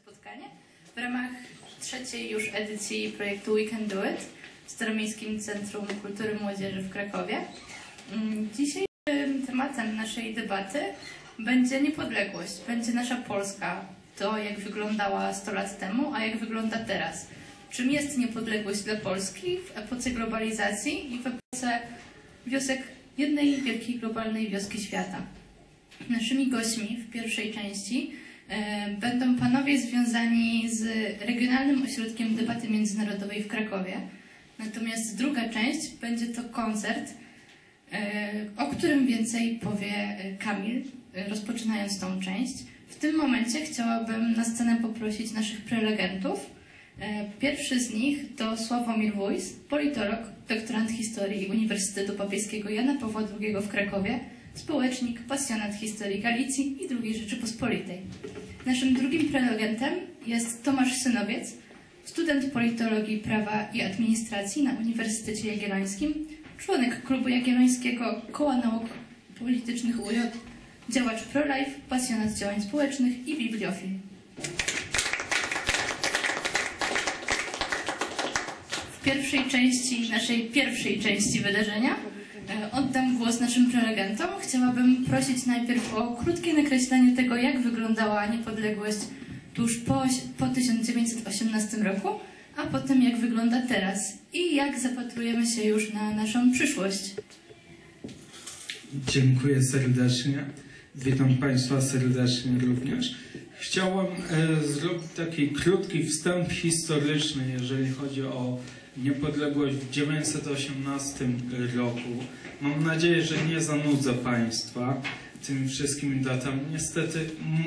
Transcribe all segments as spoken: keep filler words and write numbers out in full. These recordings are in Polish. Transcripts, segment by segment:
spotkanie w ramach trzeciej już edycji projektu We Can Do It w Staromiejskim Centrum Kultury i Młodzieży w Krakowie. Dzisiejszym tematem naszej debaty będzie niepodległość, będzie nasza Polska, to jak wyglądała sto lat temu, a jak wygląda teraz. Czym jest niepodległość dla Polski w epoce globalizacji i w epoce wiosek jednej wielkiej globalnej wioski świata. Naszymi gośćmi w pierwszej części e, będą panowie związani z Regionalnym Ośrodkiem Debaty Międzynarodowej w Krakowie. Natomiast druga część będzie to koncert, e, o którym więcej powie Kamil, e, rozpoczynając tą część. W tym momencie chciałabym na scenę poprosić naszych prelegentów. E, pierwszy z nich to Sławomir Wójs, politolog, doktorant historii Uniwersytetu Papieskiego Jana Pawła drugiego w Krakowie, społecznik, pasjonat historii Galicji i drugiej Rzeczypospolitej. Naszym drugim prelegentem jest Tomasz Synowiec, student politologii, prawa i administracji na Uniwersytecie Jagiellońskim, członek Klubu Jagiellońskiego, Koła Nauk Politycznych U J, działacz pro-life, pasjonat działań społecznych i bibliofil. W pierwszej części, naszej pierwszej części wydarzenia oddam głos naszym prelegentom. Chciałabym prosić najpierw o krótkie nakreślenie tego, jak wyglądała niepodległość tuż po, po tysiąc dziewięćset osiemnastym roku, a potem jak wygląda teraz i jak zapatrujemy się już na naszą przyszłość. Dziękuję serdecznie. Witam Państwa serdecznie również. Chciałem e, zrobić taki krótki wstęp historyczny, jeżeli chodzi o niepodległość w tysiąc dziewięćset osiemnastym roku. Mam nadzieję, że nie zanudzę Państwa tymi wszystkimi datami. Niestety,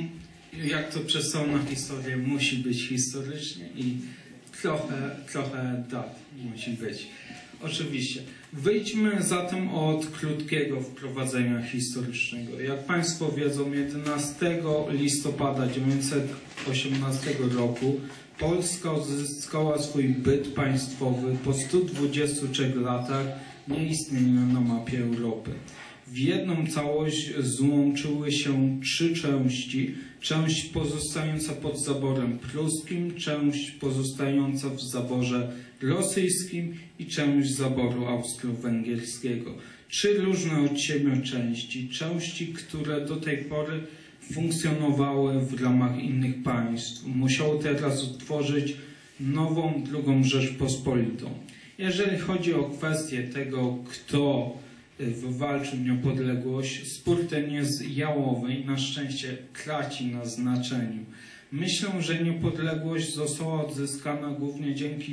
jak to przez całą historię, musi być historycznie i trochę, trochę dat musi być. Oczywiście. Wyjdźmy zatem od krótkiego wprowadzenia historycznego. Jak Państwo wiedzą, jedenastego listopada tysiąc dziewięćset osiemnastego roku Polska odzyskała swój byt państwowy po stu dwudziestu trzech latach nieistnienia na mapie Europy. W jedną całość złączyły się trzy części. Część pozostająca pod zaborem pruskim, część pozostająca w zaborze rosyjskim i część zaboru austro-węgierskiego. Trzy różne od siebie części, części, które do tej pory funkcjonowały w ramach innych państw. Musiały teraz utworzyć nową, drugą Rzeczpospolitą. Jeżeli chodzi o kwestię tego, kto wywalczył niepodległość, spór ten jest jałowy i na szczęście traci na znaczeniu. Myślę, że niepodległość została odzyskana głównie dzięki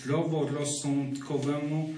zdroworozsądkowemu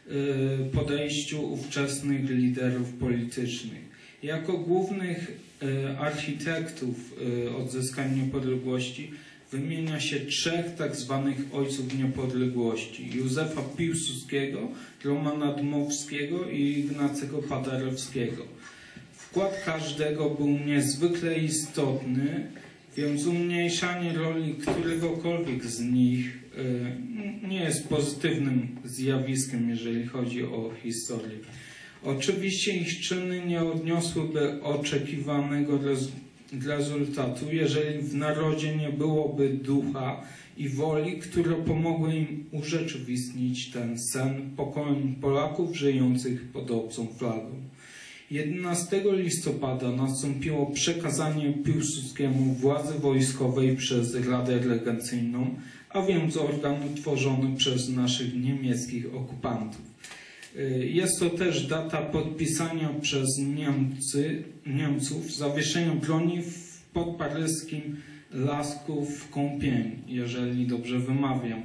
podejściu ówczesnych liderów politycznych. Jako głównych architektów odzyskania niepodległości wymienia się trzech tak zwanych ojców niepodległości: Józefa Piłsudskiego, Romana Dmowskiego i Ignacego Paderewskiego. Wkład każdego był niezwykle istotny, więc umniejszanie roli któregokolwiek z nich nie jest pozytywnym zjawiskiem, jeżeli chodzi o historię. Oczywiście ich czyny nie odniosłyby oczekiwanego rezultatu, jeżeli w narodzie nie byłoby ducha i woli, które pomogły im urzeczywistnić ten sen pokoleń Polaków żyjących pod obcą flagą. jedenastego listopada nastąpiło przekazanie Piłsudskiemu władzy wojskowej przez Radę Regencyjną, a więc organ utworzony przez naszych niemieckich okupantów. Jest to też data podpisania przez Niemcy, Niemców zawieszenia broni w podparyskim Lasku w Kąpieni, jeżeli dobrze wymawiam.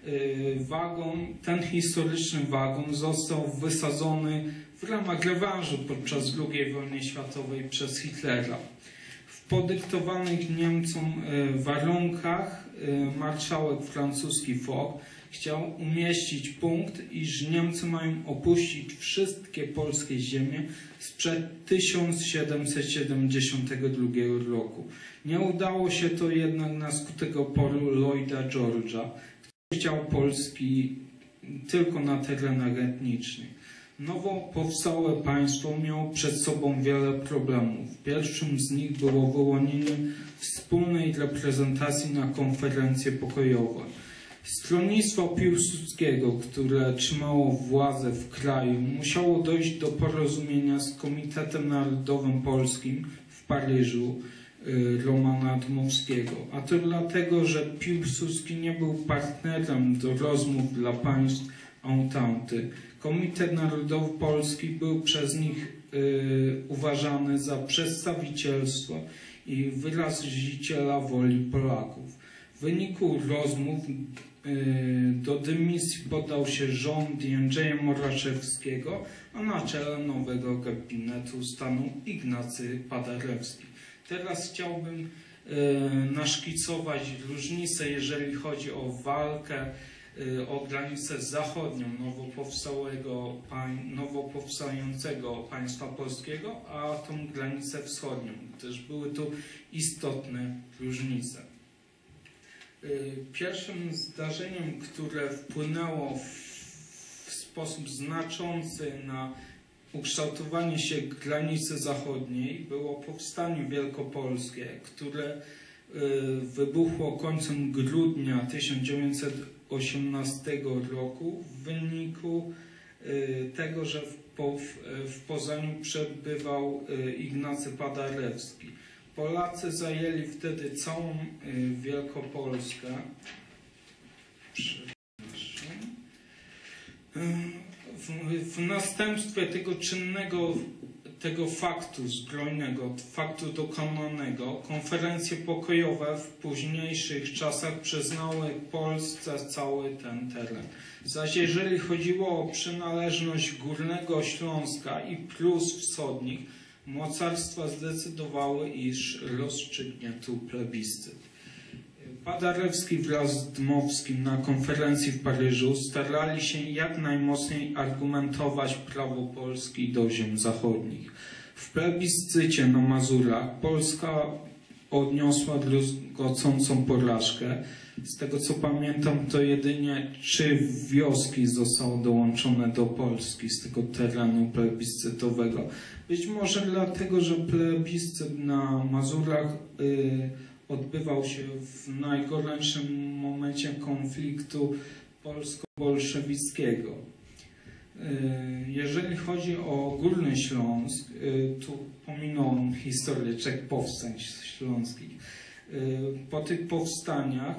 Wagon, ten historyczny wagon został wysadzony w ramach rewanżu podczas drugiej wojny światowej przez Hitlera. W podyktowanych Niemcom warunkach marszałek francuski Foch chciał umieścić punkt, iż Niemcy mają opuścić wszystkie polskie ziemie sprzed tysiąc siedemset siedemdziesiątego drugiego roku. Nie udało się to jednak na skutek oporu Lloyda George'a, który chciał Polski tylko na terenach etnicznych. Nowo powstałe państwo miało przed sobą wiele problemów. Pierwszym z nich było wyłonienie wspólnej reprezentacji na konferencje pokojowe. Stronnictwo Piłsudskiego, które trzymało władzę w kraju, musiało dojść do porozumienia z Komitetem Narodowym Polskim w Paryżu Romana Dmowskiego. A to dlatego, że Piłsudski nie był partnerem do rozmów dla państw Entente. Komitet Narodowy Polski był przez nich y, uważany za przedstawicielstwo i wyraziciela woli Polaków. W wyniku rozmów y, do dymisji podał się rząd Jędrzeja Moraczewskiego, a na czele nowego gabinetu stanął Ignacy Paderewski. Teraz chciałbym y, naszkicować różnice, jeżeli chodzi o walkę o granicę zachodnią nowo powstałego, nowo powstającego państwa polskiego, a tą granicę wschodnią, gdyż były tu istotne różnice. Pierwszym zdarzeniem, które wpłynęło w sposób znaczący na ukształtowanie się granicy zachodniej, było powstanie wielkopolskie, które wybuchło końcem grudnia tysiąc dziewięćset osiemnastego roku w wyniku tego, że w, po, w Poznaniu przebywał Ignacy Paderewski. Polacy zajęli wtedy całą Wielkopolskę. W, w następstwie tego czynnego tego faktu zbrojnego, faktu dokonanego, konferencje pokojowe w późniejszych czasach przyznały Polsce cały ten teren. Zaś jeżeli chodziło o przynależność Górnego Śląska i Prus Wschodnich, mocarstwa zdecydowały, iż rozstrzygnie tu plebiscyt. Paderewski wraz z Dmowskim na konferencji w Paryżu starali się jak najmocniej argumentować prawo Polski do ziem zachodnich. W plebiscycie na Mazurach Polska odniosła druzgocącą porażkę. Z tego co pamiętam, to jedynie trzy wioski zostały dołączone do Polski z tego terenu plebiscytowego. Być może dlatego, że plebiscyt na Mazurach yy, odbywał się w najgorętszym momencie konfliktu polsko-bolszewickiego. Jeżeli chodzi o Górny Śląsk, tu pominąłem historię trzech powstań śląskich. Po tych powstaniach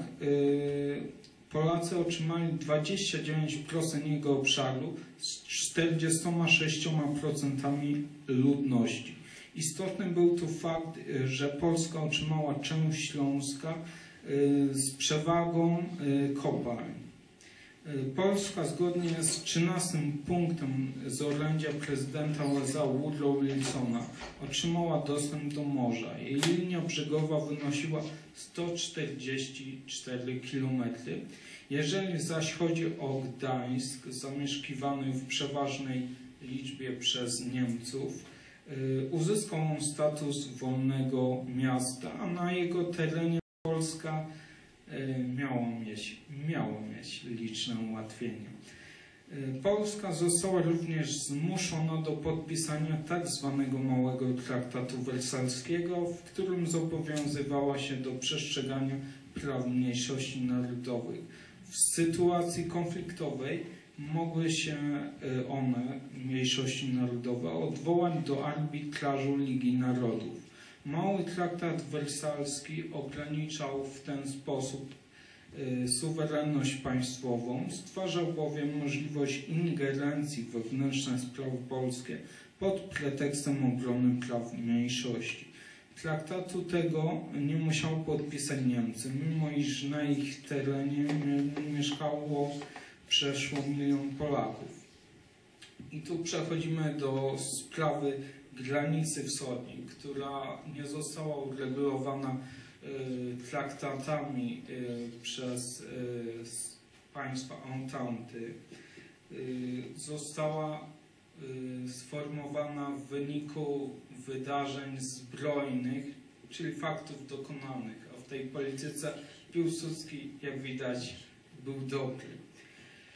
Polacy otrzymali dwadzieścia dziewięć procent jego obszaru z czterdziestoma sześcioma procentami ludności. Istotny był tu fakt, że Polska otrzymała część Śląska z przewagą kopalń. Polska zgodnie z trzynastym punktem z orędzia prezydenta U S A Woodrow Wilsona otrzymała dostęp do morza. Jej linia brzegowa wynosiła sto czterdzieści cztery kilometry. Jeżeli zaś chodzi o Gdańsk, zamieszkiwany w przeważnej liczbie przez Niemców, uzyskał on status wolnego miasta, a na jego terenie Polska miała mieć, miała mieć liczne ułatwienia. Polska została również zmuszona do podpisania tak zwanego Małego Traktatu Wersalskiego, w którym zobowiązywała się do przestrzegania praw mniejszości narodowych. W sytuacji konfliktowej mogły się one, mniejszości narodowe, odwołać do arbitrażu Ligi Narodów. Mały Traktat Wersalski ograniczał w ten sposób y, suwerenność państwową, stwarzał bowiem możliwość ingerencji w wewnętrzne sprawy polskie pod pretekstem obrony praw mniejszości. Traktatu tego nie musiały podpisać Niemcy, mimo iż na ich terenie mieszkało przeszło milion Polaków. I tu przechodzimy do sprawy granicy wschodniej, która nie została uregulowana y, traktatami y, przez y, państwa Entente. Y, została y, sformowana w wyniku wydarzeń zbrojnych, czyli faktów dokonanych. A w tej polityce Piłsudski, jak widać, był dobry.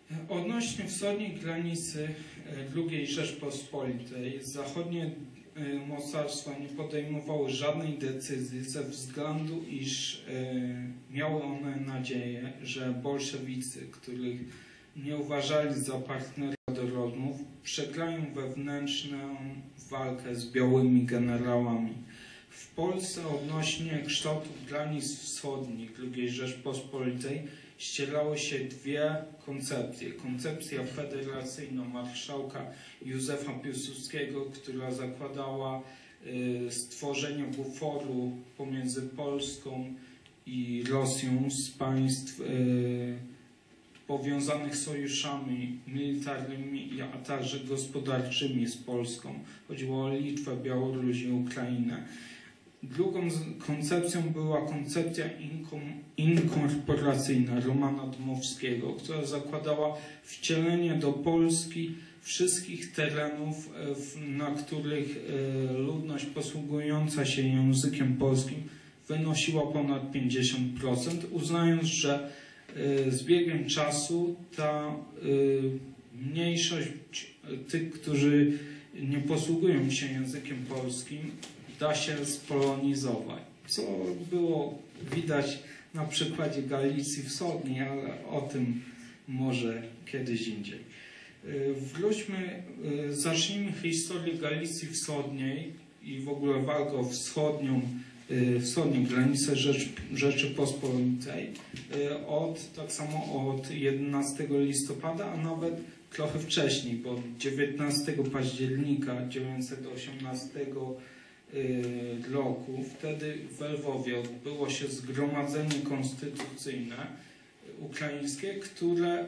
Odnośnie wschodniej granicy drugiej Rzeczpospolitej, zachodnie mocarstwa nie podejmowały żadnej decyzji ze względu, iż miały one nadzieję, że bolszewicy, których nie uważali za partnera do rozmów, przegrają wewnętrzną walkę z białymi generałami. W Polsce odnośnie kształtu granic wschodnich drugiej Rzeczpospolitej ścierały się dwie koncepcje. Koncepcja federacyjna marszałka Józefa Piłsudskiego, która zakładała y, stworzenie buforu pomiędzy Polską i Rosją z państw y, powiązanych sojuszami militarnymi, a także gospodarczymi z Polską. Chodziło o Litwę, Białoruś i Ukrainę. Drugą koncepcją była koncepcja inkorporacyjna Romana Dmowskiego, która zakładała wcielenie do Polski wszystkich terenów, na których ludność posługująca się językiem polskim wynosiła ponad pięćdziesiąt procent, uznając, że z biegiem czasu ta mniejszość tych, którzy nie posługują się językiem polskim, da się spolonizować, co było widać na przykładzie Galicji Wschodniej, ale o tym może kiedyś indziej. Wróćmy, zacznijmy historię Galicji Wschodniej i w ogóle walkę o wschodnią, wschodnią granicę Rzecz, Rzeczypospolitej od, tak samo od jedenastego listopada, a nawet trochę wcześniej, bo dziewiętnastego października tysiąc dziewięćset osiemnastego roku, wtedy w Lwowie odbyło się zgromadzenie konstytucyjne ukraińskie, które,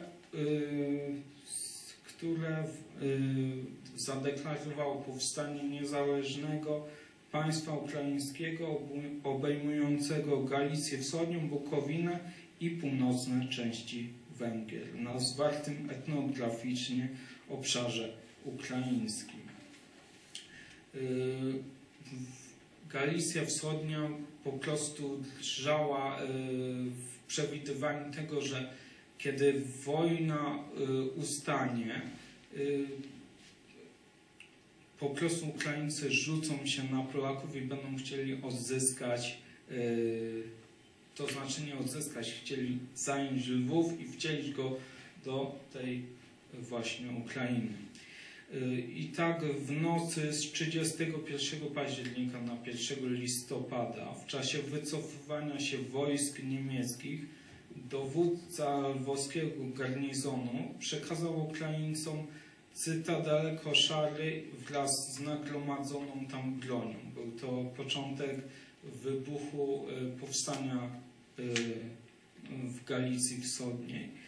które zadeklarowało powstanie niezależnego państwa ukraińskiego obejmującego Galicję Wschodnią, Bukowinę i północne części Węgier na zwartym etnograficznie obszarze ukraińskim. Galicja Wschodnia po prostu drżała w przewidywaniu tego, że kiedy wojna ustanie, po prostu Ukraińcy rzucą się na Polaków i będą chcieli odzyskać, to znaczy nie odzyskać, chcieli zająć Lwów i wcielić go do tej właśnie Ukrainy. I tak w nocy z trzydziestego pierwszego października na pierwszego listopada, w czasie wycofywania się wojsk niemieckich, dowódca lwowskiego garnizonu przekazał Ukraińcom cytadelę Koszary wraz z nagromadzoną tam bronią. Był to początek wybuchu powstania w Galicji Wschodniej.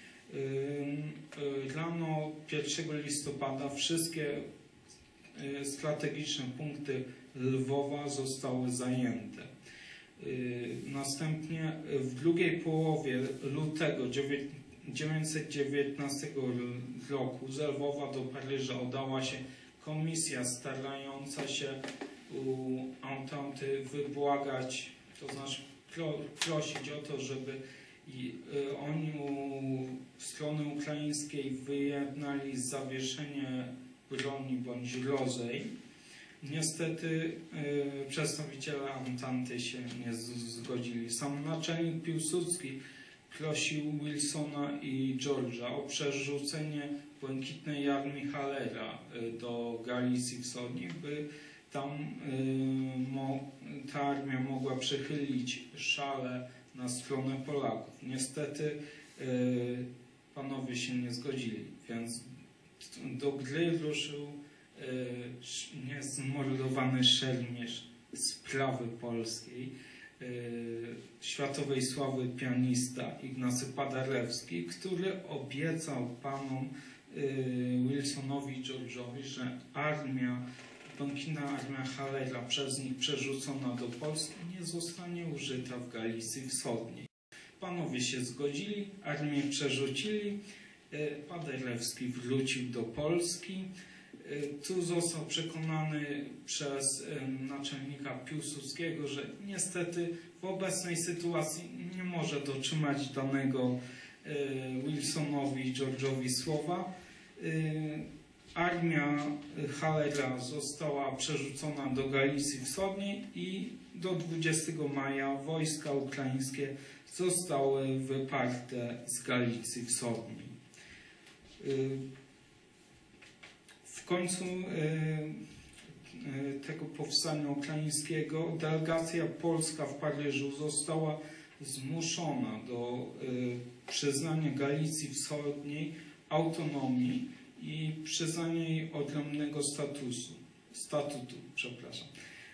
Rano pierwszego listopada wszystkie strategiczne punkty Lwowa zostały zajęte. Następnie w drugiej połowie lutego tysiąc dziewięćset dziewiętnastego roku z Lwowa do Paryża udała się komisja starająca się u Ententy wybłagać, to znaczy pro, prosić o to, żeby i y, oni u strony ukraińskiej wyjednali zawieszenie broni bądź rozejm. Niestety y, przedstawiciele Ententy się nie z, zgodzili. Sam naczelnik Piłsudski prosił Wilsona i George'a o przerzucenie Błękitnej Armii Hallera y, do Galicji Wschodniej, by tam y, mo, ta armia mogła przechylić szale na stronę Polaków. Niestety y, panowie się nie zgodzili, więc do gry ruszył y, niezmordowany szermierz sprawy polskiej, y, światowej sławy pianista Ignacy Paderewski, który obiecał panom y, Wilsonowi i George'owi, że armia Błękitna Armia Hallera przez nich przerzucona do Polski nie zostanie użyta w Galicji Wschodniej. Panowie się zgodzili, armię przerzucili, Paderewski wrócił do Polski. Tu został przekonany przez naczelnika Piłsudskiego, że niestety w obecnej sytuacji nie może dotrzymać danego Wilsonowi i George'owi słowa. Armia Hallera została przerzucona do Galicji Wschodniej i do dwudziestego maja wojska ukraińskie zostały wyparte z Galicji Wschodniej. W końcu tego powstania ukraińskiego delegacja polska w Paryżu została zmuszona do przyznania Galicji Wschodniej autonomii i przyznania jej odrębnego statusu, statutu, przepraszam.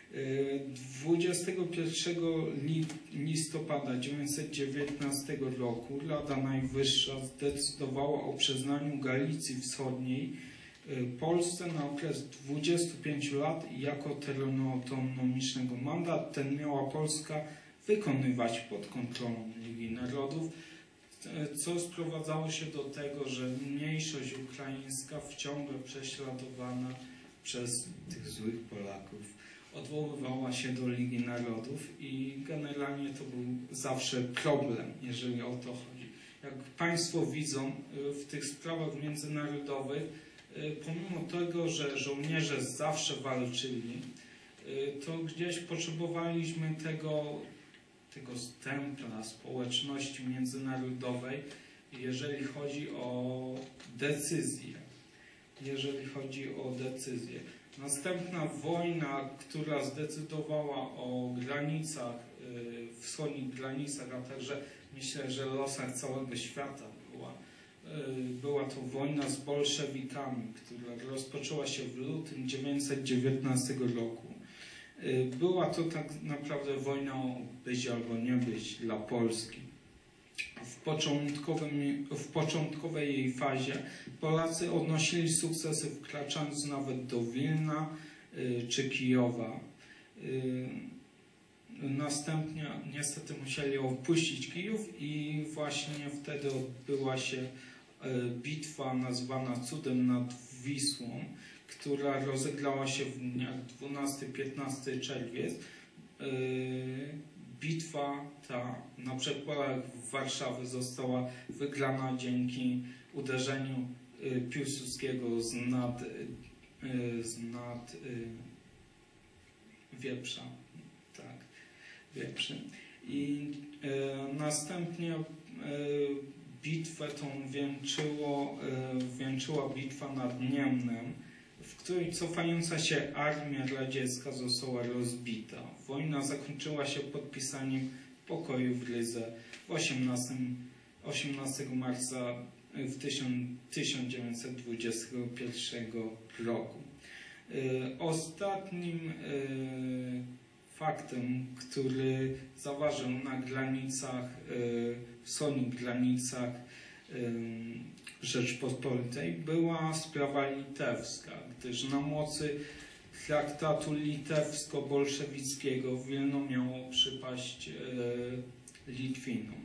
dwudziestego pierwszego listopada tysiąc dziewięćset dziewiętnastego roku Rada Najwyższa zdecydowała o przyznaniu Galicji Wschodniej Polsce na okres dwudziestu pięciu lat jako terenu autonomicznego. Mandat ten miała Polska wykonywać pod kontrolą Ligi Narodów, co sprowadzało się do tego, że mniejszość ukraińska ciągle prześladowana przez tych złych Polaków odwoływała się do Ligi Narodów i generalnie to był zawsze problem, jeżeli o to chodzi. Jak Państwo widzą, w tych sprawach międzynarodowych, pomimo tego, że żołnierze zawsze walczyli, to gdzieś potrzebowaliśmy tego, tego stempla społeczności międzynarodowej, jeżeli chodzi o decyzje. Jeżeli chodzi o decyzje. Następna wojna, która zdecydowała o granicach, wschodnich granicach, a także myślę, że losach całego świata była, była to wojna z bolszewikami, która rozpoczęła się w lutym tysiąc dziewięćset dziewiętnastego roku. Była to tak naprawdę wojna o być albo nie być dla Polski. W, początkowym, w początkowej jej fazie Polacy odnosili sukcesy, wkraczając nawet do Wilna y, czy Kijowa. Y, następnie niestety musieli opuścić Kijów i właśnie wtedy odbyła się y, bitwa nazwana Cudem nad Wisłą, która rozegrała się w dniach dwunastego do piętnastego czerwiec. Bitwa ta na przedpolach Warszawy została wygrana dzięki uderzeniu Piłsudskiego z nad, z nad Wieprza. Tak, Wieprzy. I następnie bitwę tą wieńczyło, wieńczyła bitwa nad Niemnem, w której cofająca się armia radziecka została rozbita. Wojna zakończyła się podpisaniem pokoju w Rydze osiemnastego marca w tysiąc dziewięćset dwudziestego pierwszego roku. Ostatnim faktem, który zaważył na granicach, wschodnich granicach Rzeczpospolitej, była sprawa litewska, gdyż na mocy traktatu litewsko-bolszewickiego Wilno miało przypaść Litwinom.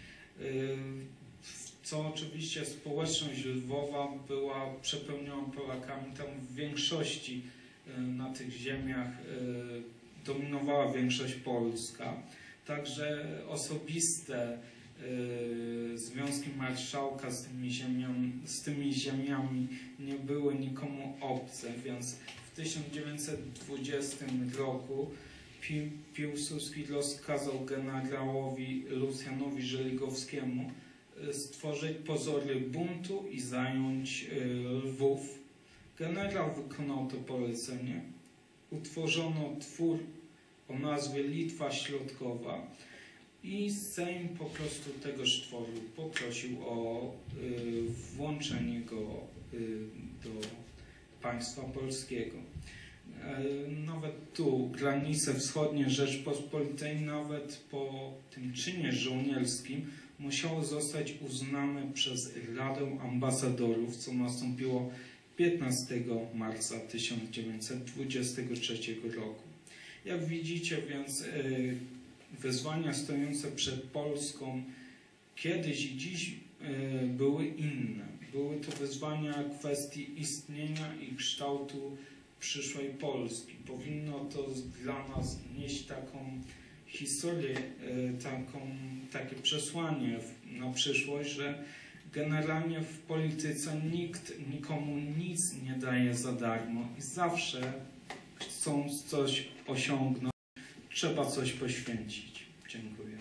Co oczywiście społeczność Lwowa była przepełniona Polakami. Tam w większości na tych ziemiach dominowała większość polska. Także osobiste związki marszałka z tymi, ziemiami, z tymi ziemiami nie były nikomu obce, więc w tysiąc dziewięćset dwudziestym roku Pi Piłsudski rozkazał generałowi Lucjanowi Żeligowskiemu stworzyć pozory buntu i zająć Lwów. Generał wykonał to polecenie. Utworzono twór o nazwie Litwa Środkowa i Sejm po prostu tegoż tworu poprosił o y, włączenie go y, do państwa polskiego. Y, nawet tu granice wschodnie Rzeczpospolitej, nawet po tym czynie żołnierskim, musiało zostać uznane przez Radę Ambasadorów, co nastąpiło piętnastego marca tysiąc dziewięćset dwudziestego trzeciego roku. Jak widzicie więc y, wyzwania stojące przed Polską kiedyś i dziś y, były inne. Były to wyzwania kwestii istnienia i kształtu przyszłej Polski. Powinno to dla nas nieść taką historię, taką, takie przesłanie na przyszłość, że generalnie w polityce nikt nikomu nic nie daje za darmo i zawsze chcąc coś osiągnąć, trzeba coś poświęcić. Dziękuję.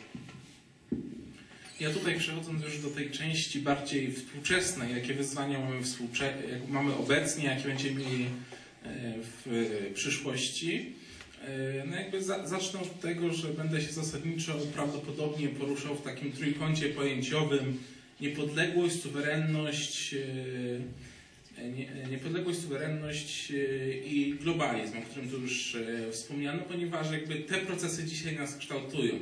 Ja tutaj przechodząc już do tej części bardziej współczesnej, jakie wyzwania mamy, współcze jak mamy obecnie, jakie będziemy mieli w przyszłości. No jakby za zacznę od tego, że będę się zasadniczo prawdopodobnie poruszał w takim trójkącie pojęciowym niepodległość, suwerenność, nie, niepodległość, suwerenność i globalizm, o którym tu już wspomniano, ponieważ jakby te procesy dzisiaj nas kształtują.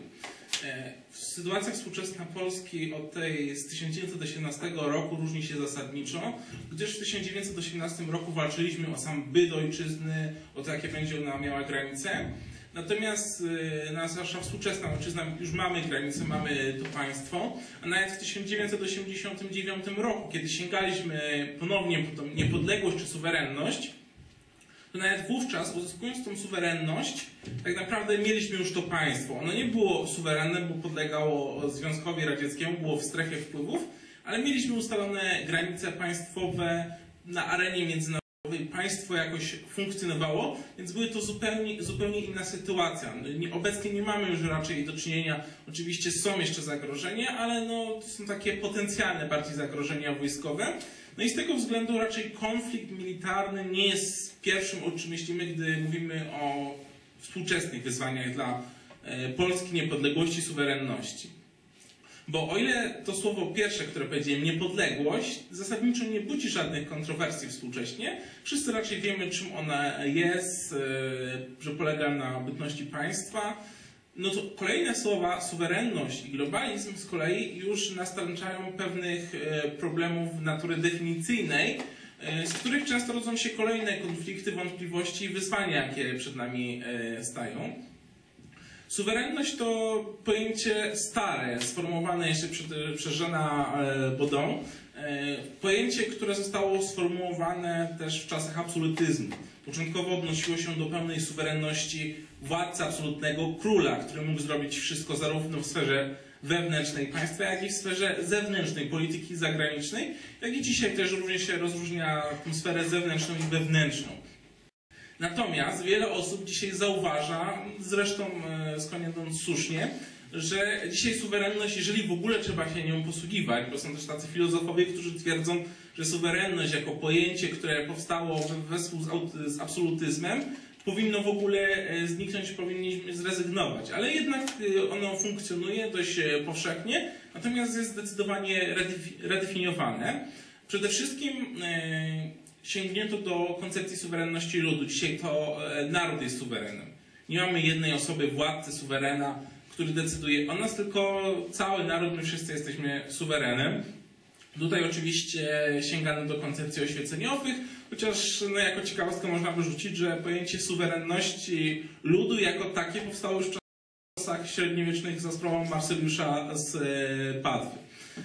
Sytuacja współczesna Polski od tej z tysiąc dziewięćset osiemnastego roku różni się zasadniczo, gdyż w tysiąc dziewięćset osiemnastym roku walczyliśmy o sam byt ojczyzny, o to, jakie będzie ona miała granice. Natomiast nasza współczesna ojczyzna, już mamy granice, mamy to państwo, a nawet w tysiąc dziewięćset osiemdziesiątym dziewiątym roku, kiedy sięgaliśmy ponownie po tą niepodległość czy suwerenność, to nawet wówczas, uzyskując tą suwerenność, tak naprawdę mieliśmy już to państwo. Ono nie było suwerenne, bo podlegało Związkowi Radzieckiemu, było w strefie wpływów, ale mieliśmy ustalone granice państwowe na arenie międzynarodowej. Państwo jakoś funkcjonowało, więc były to zupełnie, zupełnie inna sytuacja. Obecnie nie mamy już raczej do czynienia, oczywiście są jeszcze zagrożenia, ale no, to są takie potencjalne bardziej zagrożenia wojskowe. No i z tego względu raczej konflikt militarny nie jest pierwszym, o czym myślimy, gdy mówimy o współczesnych wyzwaniach dla Polski, niepodległości, suwerenności. Bo o ile to słowo pierwsze, które powiedziałem, niepodległość, zasadniczo nie budzi żadnych kontrowersji współcześnie, wszyscy raczej wiemy, czym ona jest, że polega na bytności państwa, no to kolejne słowa, suwerenność i globalizm z kolei już nastręczają pewnych problemów natury definicyjnej, z których często rodzą się kolejne konflikty, wątpliwości i wyzwania, jakie przed nami stają. Suwerenność to pojęcie stare, sformułowane jeszcze przez Jeana Bodin. Pojęcie, które zostało sformułowane też w czasach absolutyzmu. Początkowo odnosiło się do pełnej suwerenności władcy absolutnego, króla, który mógł zrobić wszystko zarówno w sferze wewnętrznej państwa, jak i w sferze zewnętrznej, polityki zagranicznej, jak i dzisiaj też różnie się rozróżnia tę sferę zewnętrzną i wewnętrzną. Natomiast wiele osób dzisiaj zauważa, zresztą skądinąd słusznie, że dzisiaj suwerenność, jeżeli w ogóle trzeba się nią posługiwać, bo są też tacy filozofowie, którzy twierdzą, że suwerenność jako pojęcie, które powstało wespół z absolutyzmem, powinno w ogóle zniknąć, powinniśmy zrezygnować. Ale jednak ono funkcjonuje dość powszechnie, natomiast jest zdecydowanie redefiniowane. Przede wszystkim sięgnięto do koncepcji suwerenności ludu. Dzisiaj to naród jest suwerenem. Nie mamy jednej osoby, władcy, suwerena, który decyduje o nas, tylko cały naród, my wszyscy jesteśmy suwerenem. Tutaj oczywiście sięgano do koncepcji oświeceniowych, chociaż no, jako ciekawostkę można wyrzucić, że pojęcie suwerenności ludu jako takie powstało już w czasach średniowiecznych za sprawą Marseliusza z Padwy.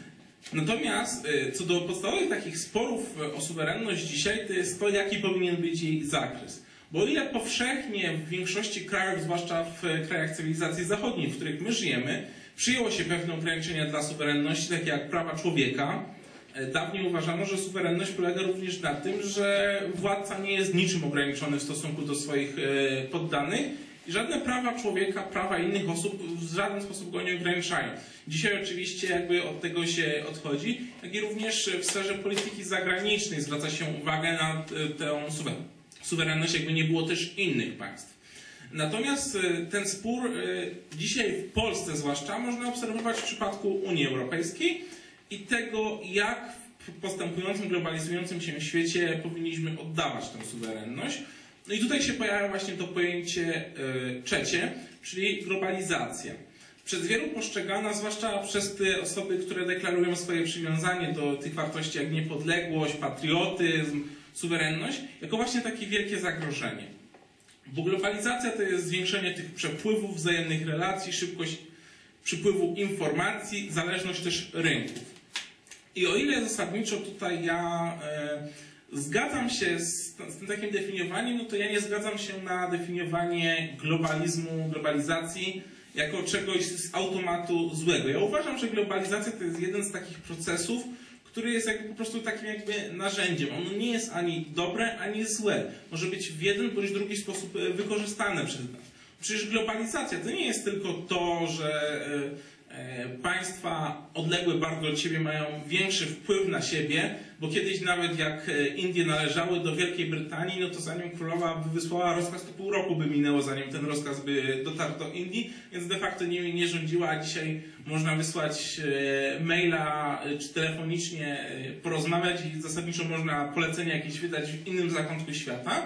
Natomiast co do podstawowych takich sporów o suwerenność dzisiaj, to jest to, jaki powinien być jej zakres. Bo o ile powszechnie w większości krajów, zwłaszcza w krajach cywilizacji zachodniej, w których my żyjemy, przyjęło się pewne ograniczenia dla suwerenności, takie jak prawa człowieka, dawniej uważano, że suwerenność polega również na tym, że władca nie jest niczym ograniczony w stosunku do swoich poddanych i żadne prawa człowieka, prawa innych osób w żaden sposób go nie ograniczają. Dzisiaj oczywiście jakby od tego się odchodzi, jak i również w sferze polityki zagranicznej zwraca się uwagę na tę suwerenność, jakby nie było też innych państw. Natomiast ten spór dzisiaj w Polsce zwłaszcza można obserwować w przypadku Unii Europejskiej i tego, jak w postępującym, globalizującym się świecie powinniśmy oddawać tę suwerenność. No i tutaj się pojawia właśnie to pojęcie trzecie, czyli globalizacja. Przez wielu postrzegana, zwłaszcza przez te osoby, które deklarują swoje przywiązanie do tych wartości jak niepodległość, patriotyzm, suwerenność, jako właśnie takie wielkie zagrożenie. Bo globalizacja to jest zwiększenie tych przepływów, wzajemnych relacji, szybkość przypływu informacji, zależność też rynków. I o ile zasadniczo tutaj ja e, zgadzam się z, z tym takim definiowaniem, no to ja nie zgadzam się na definiowanie globalizmu, globalizacji jako czegoś z automatu złego. Ja uważam, że globalizacja to jest jeden z takich procesów, który jest jakby po prostu takim jakby narzędziem. Ono nie jest ani dobre, ani złe. Może być w jeden bądź drugi sposób wykorzystane przez nas. Przecież globalizacja to nie jest tylko to, że państwa odległe bardzo od siebie mają większy wpływ na siebie, bo kiedyś nawet jak Indie należały do Wielkiej Brytanii, no to zanim królowa by wysłała rozkaz, to pół roku by minęło, zanim ten rozkaz by dotarł do Indii, więc de facto nimi nie rządziła, a dzisiaj można wysłać maila czy telefonicznie porozmawiać i zasadniczo można polecenia jakieś wydać w innym zakątku świata.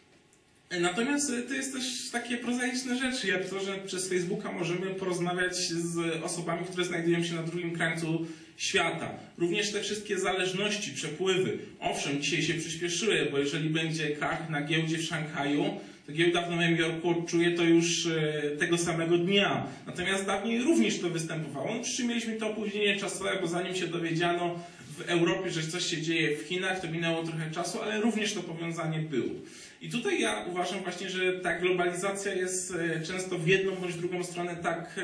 Natomiast to jest też takie prozaiczne rzeczy, jak to, że przez Facebooka możemy porozmawiać z osobami, które znajdują się na drugim krańcu świata. Również te wszystkie zależności, przepływy. Owszem, dzisiaj się przyspieszyły, bo jeżeli będzie krach na giełdzie w Szanghaju, to giełda w Nowym Jorku odczuje to już tego samego dnia. Natomiast dawniej również to występowało. No, przy czym mieliśmy to opóźnienie czasowe, bo zanim się dowiedziano w Europie, że coś się dzieje w Chinach, to minęło trochę czasu, ale również to powiązanie było. I tutaj ja uważam właśnie, że ta globalizacja jest często w jedną bądź drugą stronę tak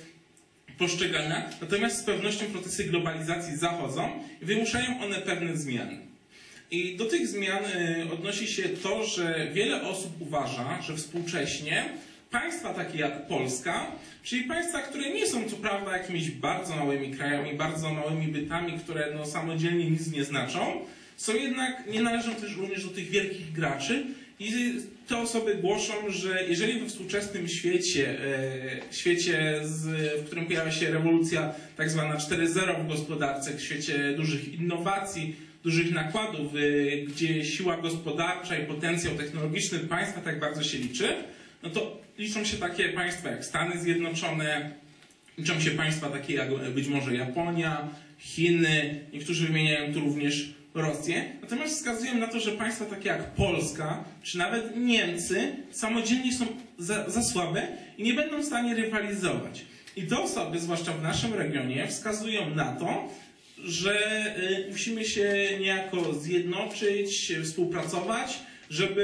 postrzegana, natomiast z pewnością procesy globalizacji zachodzą i wymuszają one pewne zmiany. I do tych zmian odnosi się to, że wiele osób uważa, że współcześnie państwa takie jak Polska, czyli państwa, które nie są co prawda jakimiś bardzo małymi krajami, bardzo małymi bytami, które no, samodzielnie nic nie znaczą, są jednak, nie należą też również do tych wielkich graczy i te osoby głoszą, że jeżeli we współczesnym świecie, e, świecie z, w którym pojawia się rewolucja tak zwana cztery zero w gospodarce, w świecie dużych innowacji, dużych nakładów, e, gdzie siła gospodarcza i potencjał technologiczny państwa tak bardzo się liczy, no to liczą się takie państwa jak Stany Zjednoczone, liczą się państwa takie jak być może Japonia, Chiny, niektórzy wymieniają tu również Rosję, natomiast wskazują na to, że państwa takie jak Polska, czy nawet Niemcy samodzielnie są za, za słabe i nie będą w stanie rywalizować. I te osoby, zwłaszcza w naszym regionie, wskazują na to, że y, musimy się niejako zjednoczyć, współpracować, żeby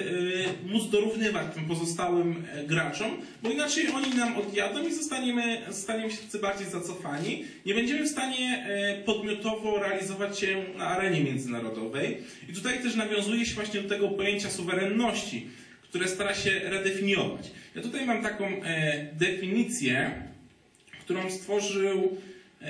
y, móc dorównywać tym pozostałym y, graczom, bo inaczej oni nam odjadą i zostaniemy, zostaniemy się bardziej zacofani. Nie będziemy w stanie y, podmiotowo realizować się na arenie międzynarodowej. I tutaj też nawiązuje się właśnie do tego pojęcia suwerenności, które stara się redefiniować. Ja tutaj mam taką y, definicję, którą stworzył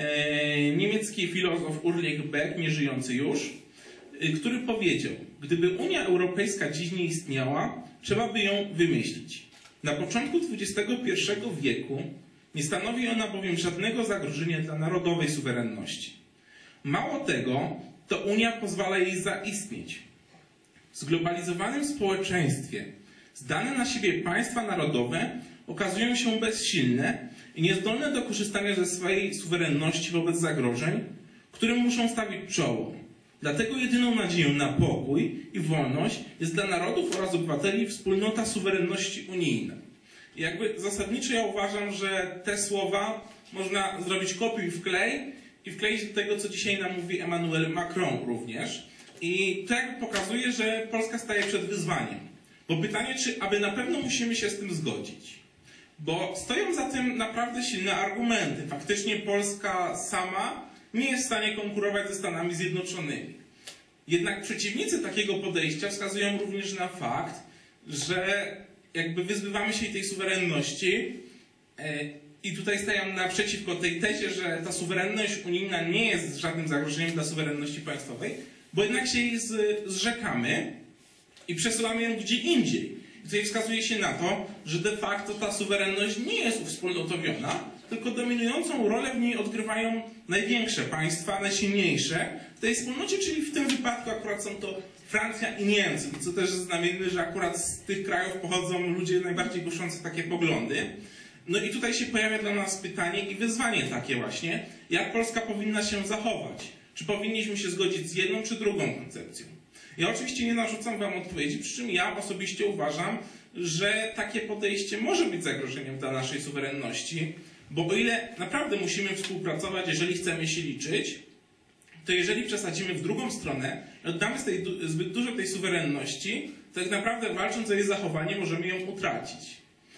y, niemiecki filozof Ulrich Beck, nieżyjący już, który powiedział: gdyby Unia Europejska dziś nie istniała, trzeba by ją wymyślić. Na początku dwudziestego pierwszego wieku nie stanowi ona bowiem żadnego zagrożenia dla narodowej suwerenności. Mało tego, to Unia pozwala jej zaistnieć. W zglobalizowanym społeczeństwie zdane na siebie państwa narodowe okazują się bezsilne i niezdolne do korzystania ze swojej suwerenności wobec zagrożeń, którym muszą stawić czoło. Dlatego jedyną nadzieją na pokój i wolność jest dla narodów oraz obywateli wspólnota suwerenności unijna. I jakby zasadniczo ja uważam, że te słowa można zrobić kopiuj wklej i wkleić do tego, co dzisiaj nam mówi Emmanuel Macron również. I to jakby pokazuje, że Polska staje przed wyzwaniem. Bo pytanie, czy aby na pewno musimy się z tym zgodzić. Bo stoją za tym naprawdę silne argumenty. Faktycznie Polska sama nie jest w stanie konkurować ze Stanami Zjednoczonymi. Jednak przeciwnicy takiego podejścia wskazują również na fakt, że jakby wyzbywamy się tej suwerenności i tutaj stają naprzeciwko tej tezie, że ta suwerenność unijna nie jest żadnym zagrożeniem dla suwerenności państwowej, bo jednak się jej zrzekamy i przesyłamy ją gdzie indziej. I tutaj wskazuje się na to, że de facto ta suwerenność nie jest uwspólnotowiona, tylko dominującą rolę w niej odgrywają największe państwa, najsilniejsze w tej wspólnocie, czyli w tym wypadku akurat są to Francja i Niemcy, co też jest znamienne, że akurat z tych krajów pochodzą ludzie najbardziej głoszący takie poglądy. No i tutaj się pojawia dla nas pytanie i wyzwanie takie właśnie, jak Polska powinna się zachować? Czy powinniśmy się zgodzić z jedną czy drugą koncepcją? Ja oczywiście nie narzucam wam odpowiedzi, przy czym ja osobiście uważam, że takie podejście może być zagrożeniem dla naszej suwerenności, bo o ile naprawdę musimy współpracować, jeżeli chcemy się liczyć, to jeżeli przesadzimy w drugą stronę i oddamy z tej, zbyt dużo tej suwerenności, to tak naprawdę walcząc o jej zachowanie możemy ją utracić.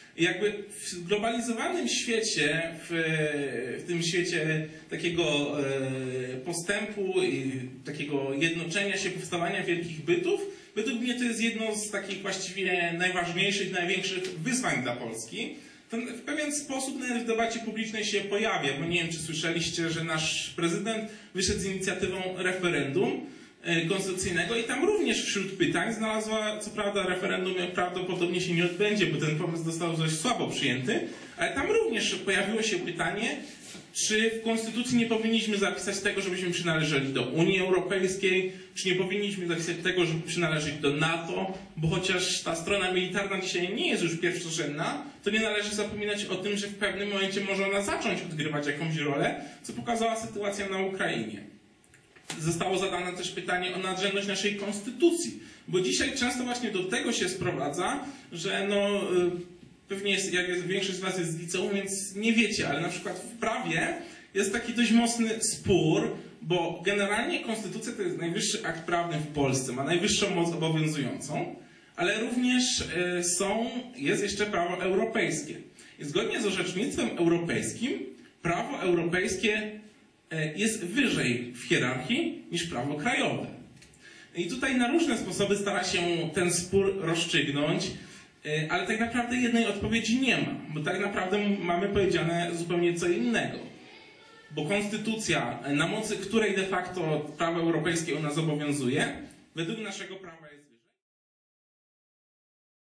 Jakby w zglobalizowanym świecie, w, w tym świecie takiego postępu i takiego jednoczenia się, powstawania wielkich bytów, według mnie to jest jedno z takich właściwie najważniejszych, największych wyzwań dla Polski. To w pewien sposób nawet w debacie publicznej się pojawia, bo nie wiem, czy słyszeliście, że nasz prezydent wyszedł z inicjatywą referendum konstytucyjnego i tam również wśród pytań znalazła, co prawda referendum prawdopodobnie się nie odbędzie, bo ten pomysł został dość słabo przyjęty, ale tam również pojawiło się pytanie, czy w Konstytucji nie powinniśmy zapisać tego, żebyśmy przynależeli do Unii Europejskiej, czy nie powinniśmy zapisać tego, żeby przynależeć do NATO, bo chociaż ta strona militarna dzisiaj nie jest już pierwszorzędna, to nie należy zapominać o tym, że w pewnym momencie może ona zacząć odgrywać jakąś rolę, co pokazała sytuacja na Ukrainie. Zostało zadane też pytanie o nadrzędność naszej konstytucji, bo dzisiaj często właśnie do tego się sprowadza, że no, pewnie jest, jak jest, większość z was jest z liceum, więc nie wiecie, ale na przykład w prawie jest taki dość mocny spór, bo generalnie konstytucja to jest najwyższy akt prawny w Polsce, ma najwyższą moc obowiązującą, ale również są, jest jeszcze prawo europejskie. I zgodnie z orzecznictwem europejskim prawo europejskie jest wyżej w hierarchii niż prawo krajowe. I tutaj na różne sposoby stara się ten spór rozstrzygnąć, ale tak naprawdę jednej odpowiedzi nie ma, bo tak naprawdę mamy powiedziane zupełnie co innego. Bo konstytucja, na mocy której de facto prawo europejskie ona zobowiązuje, według naszego prawa jest